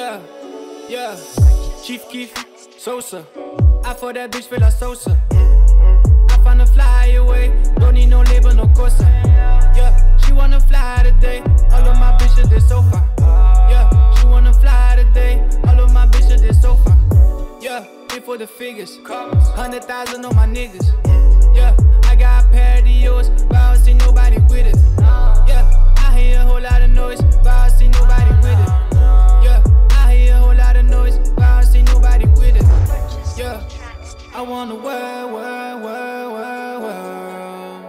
Yeah, yeah. Chief Keef, Sosa. I for that bitch feel like Sosa. I finna fly away, don't need no label, no cosa. Yeah, she wanna fly today. All of my bitches, they so far. Yeah, she wanna fly today. All of my bitches, they so far. Yeah, here for the figures. 100,000 on my niggas. Yeah, I got a pair of yours, but I don't see nobody with it. Yeah, I hear a whole lot of noise, but I don't see nobody with it. Yeah, I hear a whole lot of noise, but I don't see nobody with it. Yeah, I wanna world, world, world, world, world.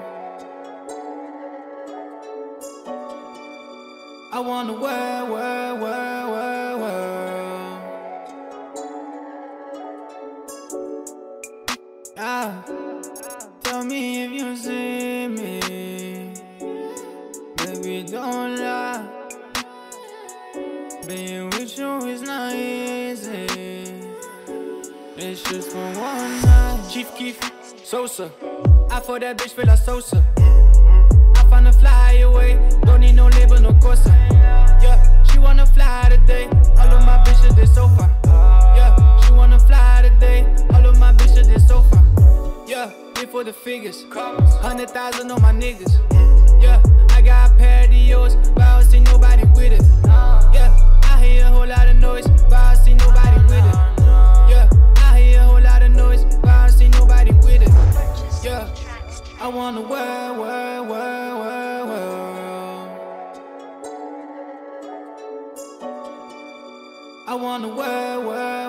I wanna world, world, world, world, world. Ah, tell me if you see me, baby, don't lie. Being with you is not easy. It's just for one night. Chief Keef, Sosa. I for that bitch feel like Sosa. I finna fly away, don't need no label, no cosa. Yeah, she wanna fly today. All of my bitches, they so far. Yeah, she wanna fly today. All of my bitches, they so far. Yeah, here for the figures. 100,000 on my niggas. Yeah, I got a pair of yours, but I don't see nobody with it. Yeah, I hear a whole lot of noise, but I don't see nobody with it. Yeah, I hear a whole lot of noise, but I don't see nobody with it. Yeah, I wanna world, world, world, world, world. I wanna world, world.